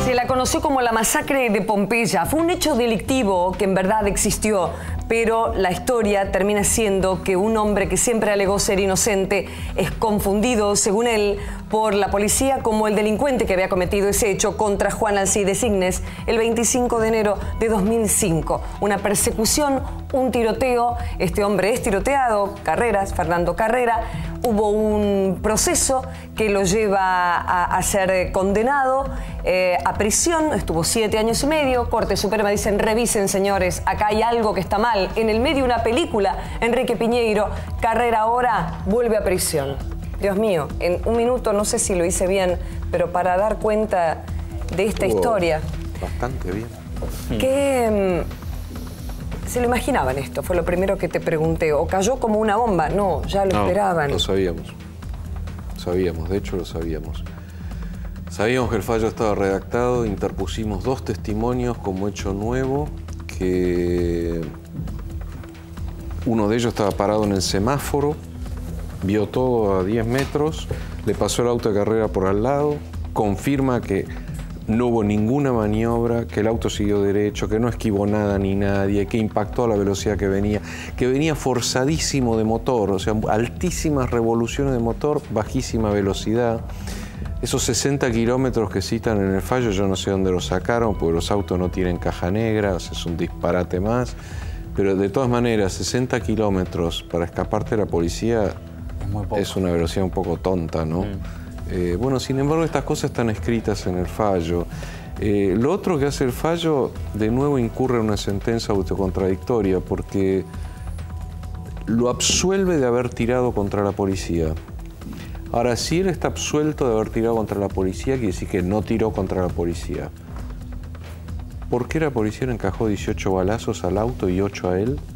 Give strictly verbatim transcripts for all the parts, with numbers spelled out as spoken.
Se la conoció como la masacre de Pompeya. Fue un hecho delictivo que en verdad existió, pero la historia termina siendo que un hombre que siempre alegó ser inocente es confundido, según él, por la policía como el delincuente que había cometido ese hecho contra Juan Alcides Ignes el veinticinco de enero de dos mil cinco. Una persecución, un tiroteo. Este hombre es tiroteado, Carreras, Fernando Carrera. Hubo un proceso que lo lleva a, a ser condenado eh, a prisión. Estuvo siete años y medio. Corte Suprema dicen, revisen, señores, acá hay algo que está mal. En el medio de una película, Enrique Piñeiro, Carrera ahora vuelve a prisión. Dios mío, en un minuto, no sé si lo hice bien, pero para dar cuenta de esta Estuvo historia. Bastante bien. ¿Qué um, se lo imaginaban esto? Fue lo primero que te pregunté. ¿O cayó como una bomba? No, ya lo no, esperaban. Lo sabíamos. Sabíamos, de hecho lo sabíamos. Sabíamos que el fallo estaba redactado, interpusimos dos testimonios como hecho nuevo, que uno de ellos estaba parado en el semáforo, vio todo a diez metros, le pasó el auto de Carrera por al lado, confirma que no hubo ninguna maniobra, que el auto siguió derecho, que no esquivó nada ni nadie, que impactó a la velocidad que venía, que venía forzadísimo de motor, o sea, altísimas revoluciones de motor, bajísima velocidad. Esos sesenta kilómetros que citan en el fallo, yo no sé dónde los sacaron, porque los autos no tienen caja negra, o sea, es un disparate más. Pero de todas maneras, sesenta kilómetros para escaparte de la policía es, muy poco. Es una velocidad un poco tonta, ¿no? Mm. Eh, bueno, sin embargo, estas cosas están escritas en el fallo. Eh, lo otro que hace el fallo, de nuevo incurre en una sentencia autocontradictoria, porque lo absuelve de haber tirado contra la policía. Ahora, si él está absuelto de haber tirado contra la policía, quiere decir que no tiró contra la policía. ¿Por qué la policía le encajó dieciocho balazos al auto y ocho a él?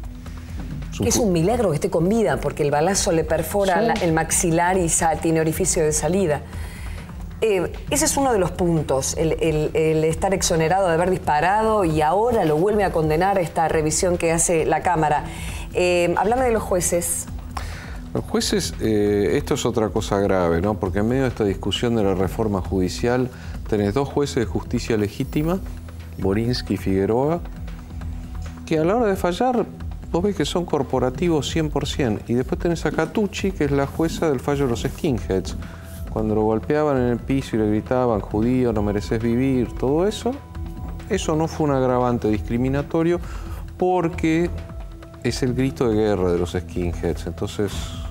Es un milagro que esté con vida, porque el balazo le perfora sí. la, el maxilar y sa, tiene orificio de salida. Eh, ese es uno de los puntos, el, el, el estar exonerado de haber disparado y ahora lo vuelve a condenar esta revisión que hace la Cámara. Eh, háblame de los jueces. Los jueces, eh, esto es otra cosa grave, ¿no? Porque en medio de esta discusión de la reforma judicial tenés dos jueces de justicia legítima, Borinsky y Figueroa, que a la hora de fallar vos ves que son corporativos cien por cien. Y después tenés a Catucci, que es la jueza del fallo de los skinheads. Cuando lo golpeaban en el piso y le gritaban, judío, no mereces vivir, todo eso, eso no fue un agravante discriminatorio porque es el grito de guerra de los skinheads. Entonces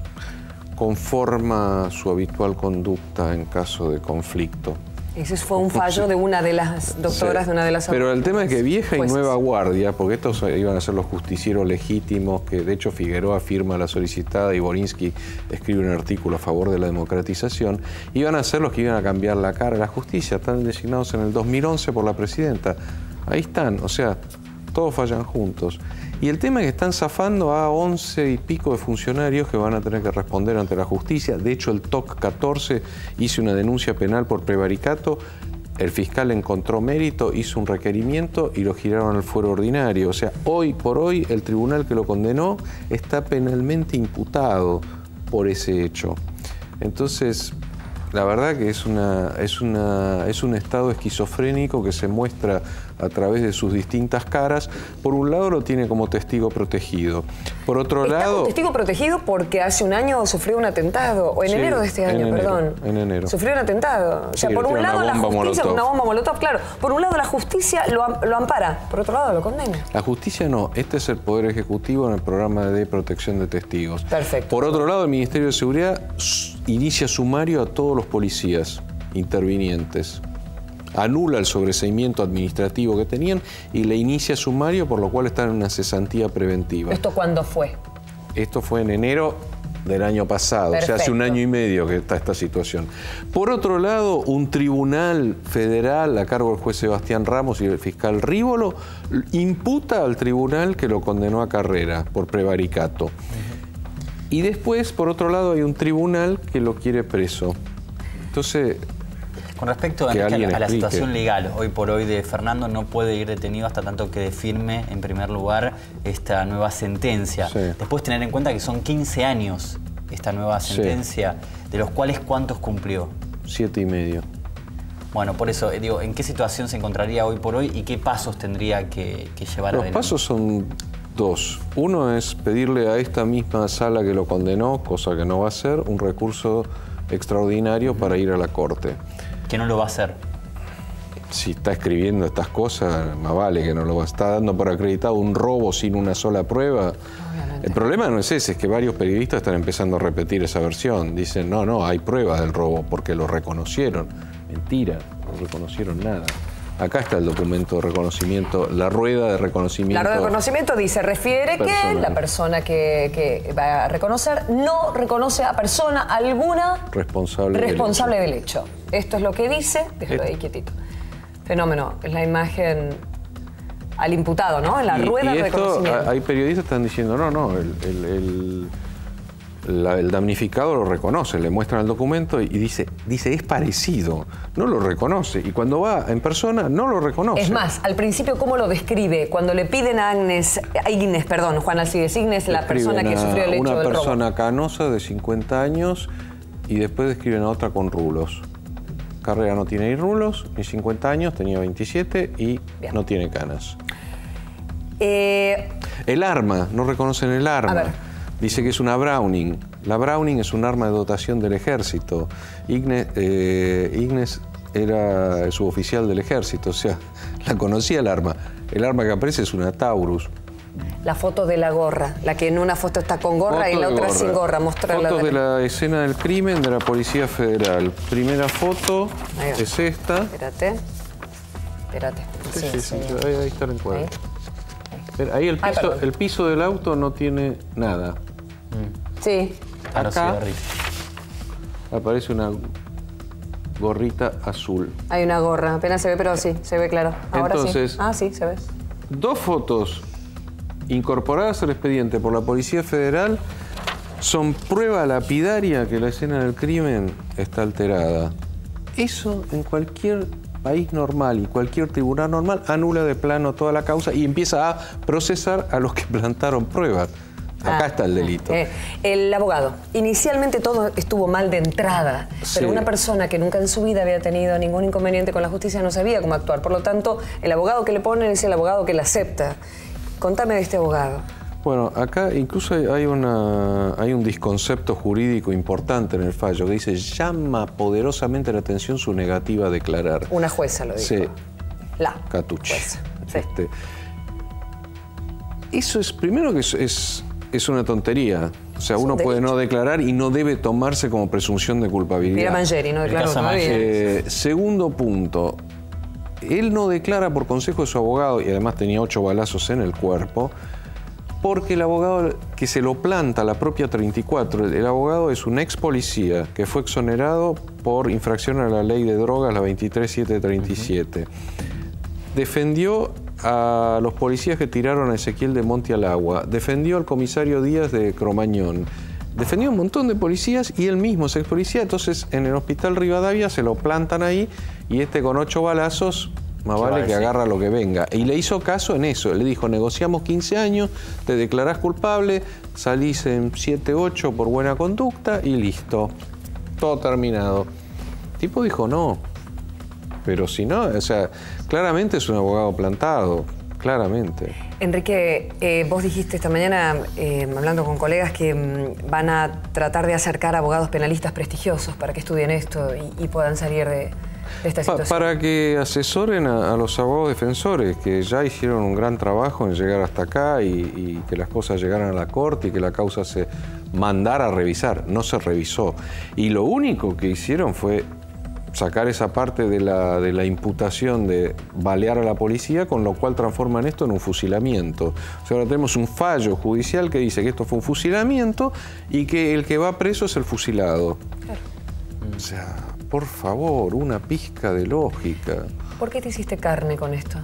conforma su habitual conducta en caso de conflicto. Ese fue un fallo de una de las doctoras, sí. de una de las... Pero el tema es que vieja jueces. y nueva guardia, porque estos iban a ser los justicieros legítimos, que de hecho Figueroa firma la solicitada y Borinsky escribe un artículo a favor de la democratización, iban a ser los que iban a cambiar la cara de la justicia, están designados en el dos mil once por la presidenta. Ahí están, o sea, todos fallan juntos. Y el tema es que están zafando a once y pico de funcionarios que van a tener que responder ante la justicia. De hecho, el T O C catorce hizo una denuncia penal por prevaricato. El fiscal encontró mérito, hizo un requerimiento y lo giraron al fuero ordinario. O sea, hoy por hoy el tribunal que lo condenó está penalmente imputado por ese hecho. Entonces, la verdad que es, una, es, una, es un estado esquizofrénico que se muestra a través de sus distintas caras. Por un lado lo tiene como testigo protegido. Por otro Está lado... como testigo protegido porque hace un año sufrió un atentado, o en sí, enero de este año, en enero, perdón. En enero. Sufrió un atentado. O sea, sí, por un lado la justicia, molotov. una bomba molotov, claro. Por un lado la justicia lo, lo ampara, por otro lado lo condena. La justicia no, este es el Poder Ejecutivo en el programa de protección de testigos. Perfecto. Por otro lado, el Ministerio de Seguridad inicia sumario a todos los policías intervinientes. Anula el sobreseimiento administrativo que tenían y le inicia sumario, por lo cual están en una cesantía preventiva. ¿Esto cuándo fue? Esto fue en enero del año pasado, Perfecto. o sea, hace un año y medio que está esta situación. Por otro lado, un tribunal federal a cargo del juez Sebastián Ramos y el fiscal Rívolo imputa al tribunal que lo condenó a Carrera por prevaricato. Uh-huh. Y después, por otro lado, hay un tribunal que lo quiere preso. Entonces... Con respecto a, a, la, a la situación legal, hoy por hoy de Fernando no puede ir detenido hasta tanto que firme, en primer lugar, esta nueva sentencia. Sí. Después tener en cuenta que son quince años esta nueva sentencia, sí. de los cuales ¿cuántos cumplió? Siete y medio. Bueno, por eso, digo, ¿en qué situación se encontraría hoy por hoy y qué pasos tendría que, que llevar Los adelante? Los pasos son dos. Uno es pedirle a esta misma sala que lo condenó, cosa que no va a hacer, un recurso extraordinario uh-huh. para ir a la corte. Que no lo va a hacer. Si está escribiendo estas cosas, más vale que no lo va a estar dando por acreditado un robo sin una sola prueba. Obviamente. El problema no es ese, es que varios periodistas están empezando a repetir esa versión. Dicen, no, no, hay pruebas del robo porque lo reconocieron. Mentira, no reconocieron nada. Acá está el documento de reconocimiento, la rueda de reconocimiento. La rueda de reconocimiento dice, refiere personal. que la persona que, que va a reconocer no reconoce a persona alguna responsable, responsable del, del hecho. hecho. Esto es lo que dice, déjalo ahí quietito. Fenómeno, es la imagen al imputado, ¿no? En la y, rueda y de esto, reconocimiento. Hay periodistas que están diciendo, no, no, el, el, el La, el damnificado lo reconoce, le muestran el documento y dice, dice, es parecido, no lo reconoce. Y cuando va en persona, no lo reconoce. Es más, al principio, ¿cómo lo describe? Cuando le piden a Agnes, a Ignes, perdón, Juan Alcides Ignes, la persona que sufrió el hecho del robo. Una persona canosa de cincuenta años y después describen a otra con rulos. Carrera no tiene ni rulos, ni cincuenta años, tenía veintisiete y Bien. no tiene canas. Eh... El arma, no reconocen el arma. A ver. Dice que es una Browning. La Browning es un arma de dotación del ejército. Ignes, eh, Ignes era suboficial del ejército, o sea, la conocía el arma. El arma que aparece es una Taurus. La foto de la gorra, la que en una foto está con gorra foto y en la otra gorra. sin gorra. Mostrarla. Fotos de la escena del crimen de la Policía Federal. Primera foto es esta. Espérate. Espérate. Sí, sí, sí, sí. Ahí, ahí está el encuadre. Ahí, ahí el, piso, Ay, el piso del auto no tiene nada. Sí. Acá aparece una gorrita azul. Hay una gorra, apenas se ve, pero sí, se ve claro. Ahora Entonces, sí. Ah, sí, se ve. Dos fotos incorporadas al expediente por la Policía Federal son prueba lapidaria que la escena del crimen está alterada. Eso en cualquier país normal y cualquier tribunal normal anula de plano toda la causa y empieza a procesar a los que plantaron pruebas. Acá ah, está el delito. Eh, el abogado. Inicialmente todo estuvo mal de entrada, sí. pero una persona que nunca en su vida había tenido ningún inconveniente con la justicia no sabía cómo actuar. Por lo tanto, el abogado que le ponen es el abogado que le acepta. Contame de este abogado. Bueno, acá incluso hay, una, hay un disconcepto jurídico importante en el fallo que dice llama poderosamente la atención su negativa a declarar. Una jueza lo dijo. Sí. La Catucci. Jueza. Sí. Este, eso es, primero que es, es, es una tontería. O sea, uno puede no declarar y no debe tomarse como presunción de culpabilidad. Mira Mangieri, no declaró todavía. Eh, segundo punto, él no declara por consejo de su abogado, y además tenía ocho balazos en el cuerpo, porque el abogado que se lo planta, la propia treinta y cuatro, el abogado es un ex policía que fue exonerado por infracción a la ley de drogas, la veintitrés mil setecientos treinta y siete. Uh-huh. Defendió a los policías que tiraron a Ezequiel de Monte al agua, defendió al comisario Díaz de Cromañón, defendió a un montón de policías y él mismo es ex policía. Entonces en el hospital Rivadavia se lo plantan ahí y este con ocho balazos, más vale que agarra lo que venga. Y le hizo caso en eso, le dijo, negociamos quince años, te declarás culpable, salís en siete, ocho por buena conducta y listo, todo terminado. El tipo dijo no, pero si no, o sea, claramente es un abogado plantado, claramente. Enrique, eh, vos dijiste esta mañana, eh, hablando con colegas, que mm, van a tratar de acercar a abogados penalistas prestigiosos para que estudien esto y, y puedan salir de, de esta situación. Pa para que asesoren a, a los abogados defensores, que ya hicieron un gran trabajo en llegar hasta acá y, y que las cosas llegaran a la corte y que la causa se mandara a revisar. No se revisó. Y lo único que hicieron fue sacar esa parte de la, de la imputación de balear a la policía, con lo cual transforman esto en un fusilamiento. O sea, ahora tenemos un fallo judicial que dice que esto fue un fusilamiento y que el que va preso es el fusilado. Claro. O sea, por favor, una pizca de lógica. ¿Por qué te hiciste carne con esto?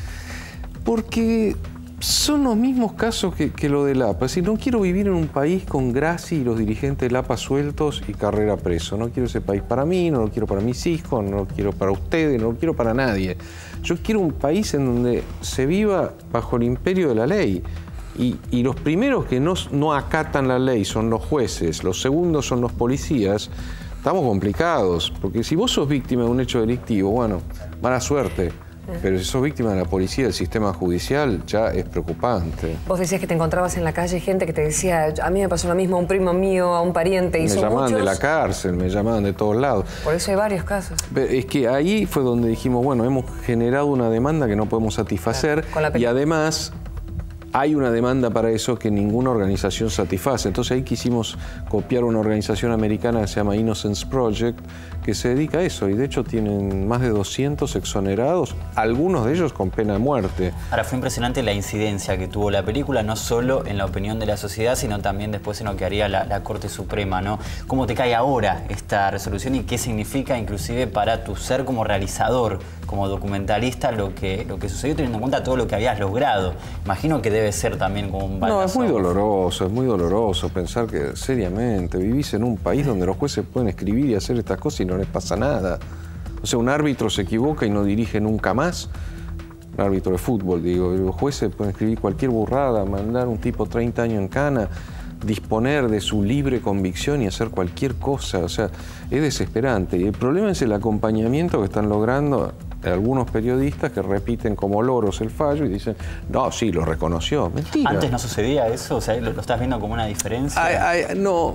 Porque son los mismos casos que, que lo del A P A. Es decir, no quiero vivir en un país con Graci y los dirigentes del A P A sueltos y Carrera preso. No quiero ese país para mí, no lo quiero para mis hijos, no lo quiero para ustedes, no lo quiero para nadie. Yo quiero un país en donde se viva bajo el imperio de la ley. Y, y los primeros que no, no acatan la ley son los jueces, los segundos son los policías. estamos complicados, porque si vos sos víctima de un hecho delictivo, bueno, mala suerte. Pero si sos víctima de la policía, del sistema judicial, ya es preocupante. Vos decías que te encontrabas en la calle gente que te decía, a mí me pasó lo mismo a un primo mío, a un pariente. Y me son llamaban muchos... de la cárcel, me llamaban de todos lados. Por eso hay varios casos. Pero es que ahí fue donde dijimos, bueno, hemos generado una demanda que no podemos satisfacer. Claro, y además hay una demanda para eso que ninguna organización satisface. Entonces ahí quisimos copiar una organización americana que se llama Innocence Project, que se dedica a eso, y de hecho tienen más de doscientos exonerados, algunos de ellos con pena de muerte. Ahora, fue impresionante la incidencia que tuvo la película, no solo en la opinión de la sociedad, sino también después en lo que haría la, la Corte Suprema, ¿no? ¿Cómo te cae ahora esta resolución y qué significa inclusive para tu ser como realizador, como documentalista, lo que, lo que sucedió, teniendo en cuenta todo lo que habías logrado? Imagino que debe ser también como un balazo. No, es muy doloroso, es muy doloroso pensar que seriamente vivís en un país donde los jueces pueden escribir y hacer estas cosas y no les pasa nada. O sea, un árbitro se equivoca y no dirige nunca más. Un árbitro de fútbol, digo. Los jueces pueden escribir cualquier burrada, mandar un tipo treinta años en cana, disponer de su libre convicción y hacer cualquier cosa. O sea, es desesperante. Y el problema es el acompañamiento que están logrando algunos periodistas que repiten como loros el fallo y dicen, no, sí, lo reconoció. Mentira. ¿Antes no sucedía eso? O sea, ¿lo, lo estás viendo como una diferencia? Ay, ay, no,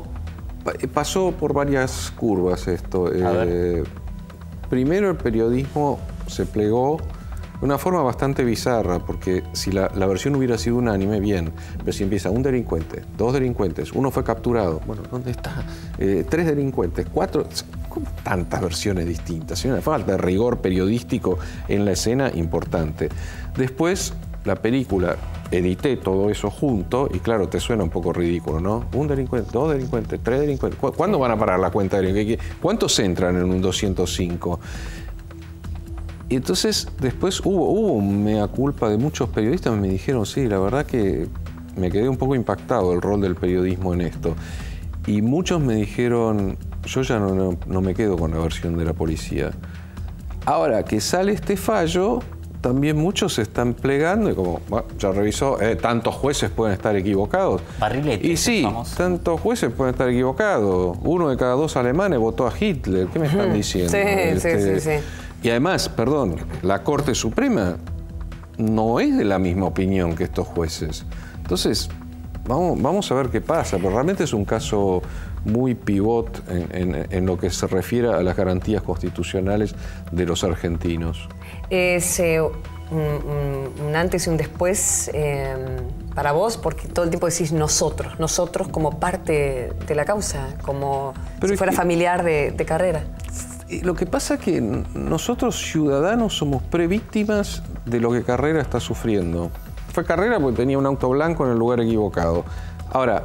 pasó por varias curvas esto. Eh, primero, el periodismo se plegó de una forma bastante bizarra, porque si la, la versión hubiera sido unánime, bien, pero si empieza un delincuente, dos delincuentes, uno fue capturado, bueno, ¿dónde está? Eh, tres delincuentes, cuatro... ¿Cómo tantas versiones distintas? Hay una falta de rigor periodístico en la escena importante. Después, la película, edité todo eso junto y claro, te suena un poco ridículo, ¿no? Un delincuente, dos delincuentes, tres delincuentes. ¿Cuándo van a parar la cuenta de delincuentes? ¿Cuántos entran en un doscientos cinco? Y entonces, después hubo, hubo un mea culpa de muchos periodistas que me dijeron, sí, la verdad que me quedé un poco impactado del rol del periodismo en esto. Y muchos me dijeron, yo ya no, no, no me quedo con la versión de la policía. Ahora que sale este fallo, también muchos se están plegando y como, bueno, ya revisó, eh, tantos jueces pueden estar equivocados. Barrilete, y sí, famoso. Tantos jueces pueden estar equivocados. Uno de cada dos alemanes votó a Hitler. ¿Qué me están diciendo? Sí, este, sí, sí, sí. Y además, perdón, la Corte Suprema no es de la misma opinión que estos jueces. Entonces, vamos, vamos a ver qué pasa, pero realmente es un caso muy pivot en, en, en lo que se refiere a las garantías constitucionales de los argentinos. Es eh, un, un antes y un después eh, para vos, porque todo el tiempo decís nosotros, nosotros como parte de la causa, como pero si fuera que, familiar de, de Carrera. Lo que pasa es que nosotros ciudadanos somos prevíctimas de lo que Carrera está sufriendo. Fue Carrera porque tenía un auto blanco en el lugar equivocado. Ahora,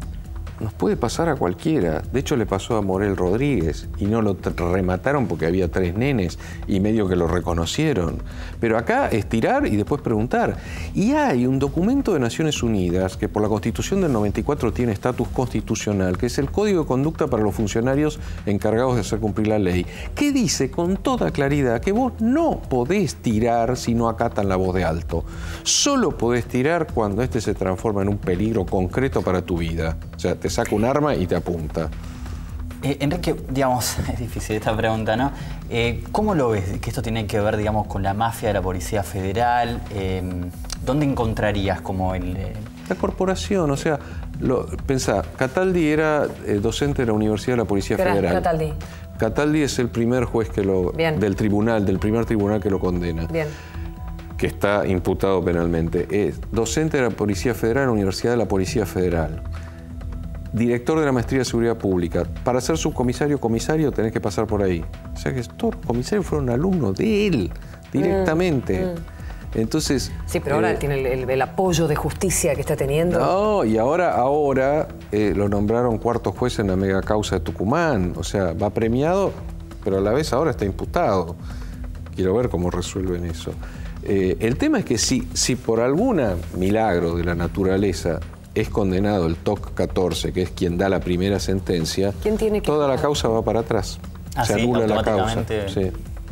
nos puede pasar a cualquiera. De hecho, le pasó a Morel Rodríguez y no lo remataron porque había tres nenes y medio que lo reconocieron. Pero acá es tirar y después preguntar. Y hay un documento de Naciones Unidas que por la Constitución del noventa y cuatro tiene estatus constitucional, que es el Código de Conducta para los funcionarios encargados de hacer cumplir la ley, que dice con toda claridad que vos no podés tirar si no acatan la voz de alto. Solo podés tirar cuando este se transforma en un peligro concreto para tu vida. O sea, te saca un arma y te apunta. Eh, Enrique, digamos, es difícil esta pregunta, ¿no? Eh, ¿Cómo lo ves que esto tiene que ver, digamos, con la mafia de la Policía Federal? Eh, ¿Dónde encontrarías como el...? Eh... La corporación, o sea, lo, pensá, Cataldi era eh, docente de la Universidad de la Policía ¿Qué Federal. Cataldi? Cataldi es el primer juez que lo, del tribunal, del primer tribunal que lo condena. Bien. Que está imputado penalmente. Es docente de la Policía Federal en la Universidad de la Policía Federal. Director de la Maestría de Seguridad Pública. Para ser subcomisario o comisario tenés que pasar por ahí. O sea que todos los comisarios fueron alumnos de él, directamente. Mm, mm. Entonces... Sí, pero ahora eh, tiene el, el, el apoyo de justicia que está teniendo. No, y ahora, ahora eh, lo nombraron cuarto juez en la mega causa de Tucumán. O sea, va premiado, pero a la vez ahora está imputado. Quiero ver cómo resuelven eso. Eh, el tema es que si, si por alguna milagro de la naturaleza es condenado el T O C catorce, que es quien da la primera sentencia, ¿quién tiene que toda la causa va para atrás. ¿Ah, se sí? anula la causa. Sí.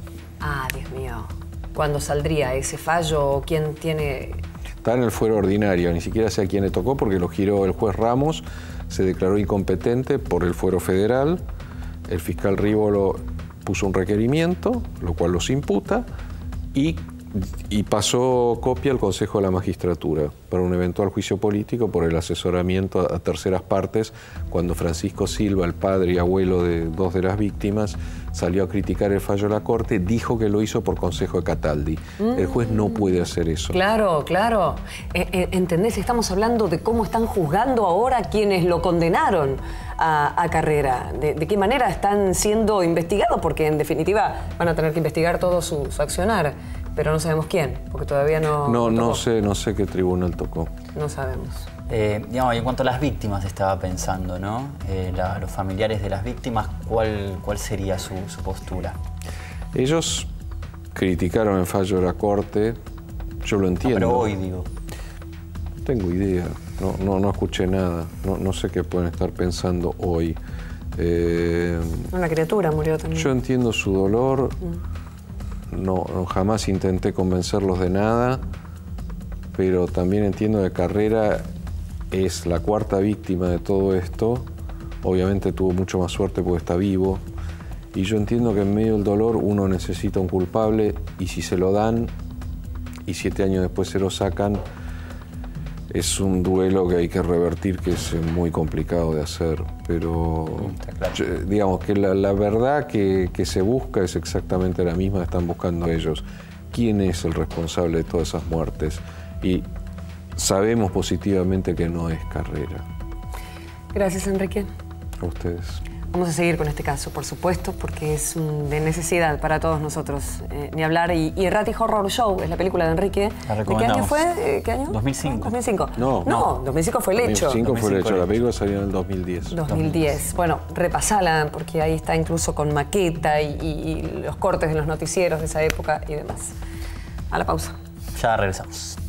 Ah, Dios mío. ¿Cuándo saldría ese fallo o quién tiene...? Está en el fuero ordinario, ni siquiera sé a quién le tocó porque lo giró el juez Ramos, se declaró incompetente por el fuero federal el fiscal Rívolo puso un requerimiento, lo cual los imputa, y, y pasó copia al Consejo de la Magistratura para un eventual juicio político por el asesoramiento a, a terceras partes, cuando Francisco Silva, el padre y abuelo de dos de las víctimas, salió a criticar el fallo de la Corte, dijo que lo hizo por consejo de Cataldi. Mm. El juez no puede hacer eso. Claro, claro. Eh, eh, ¿Entendés? Estamos hablando de cómo están juzgando ahora quienes lo condenaron a, a Carrera. De, de qué manera están siendo investigados, porque en definitiva van a tener que investigar todo su, su accionar. Pero no sabemos quién, porque todavía no... No, no, no sé, no sé qué tribunal tocó. No sabemos. Eh, digamos, en cuanto a las víctimas estaba pensando, ¿no? Eh, la, los familiares de las víctimas, ¿cuál, cuál sería su, su postura? Ellos criticaron el fallo de la Corte, yo lo entiendo. No, pero hoy, digo. No tengo idea, no, no, no escuché nada, no, no sé qué pueden estar pensando hoy. Eh, Una criatura murió también. Yo entiendo su dolor, mm. no, no, jamás intenté convencerlos de nada, pero también entiendo que Carrera es la cuarta víctima de todo esto. Obviamente tuvo mucho más suerte porque está vivo. Y yo entiendo que en medio del dolor uno necesita un culpable, y si se lo dan y siete años después se lo sacan, es un duelo que hay que revertir, que es muy complicado de hacer. Pero claro. yo, digamos que la, la verdad que, que se busca es exactamente la misma que están buscando ellos. ¿Quién es el responsable de todas esas muertes? Y sabemos positivamente que no es Carrera. Gracias, Enrique. A ustedes. Vamos a seguir con este caso, por supuesto, porque es de necesidad para todos nosotros, eh, ni hablar. Y, y Ratty Horror Show es la película de Enrique. La ¿De qué año fue? ¿Qué año? dos mil cinco. ¿dos mil cinco? No. No, dos mil cinco fue el hecho. dos mil cinco fue el hecho. La película salió en el dos mil diez. dos mil diez. Bueno, repasala, porque ahí está incluso con maqueta y, y, y los cortes de los noticieros de esa época y demás. A la pausa. Ya regresamos.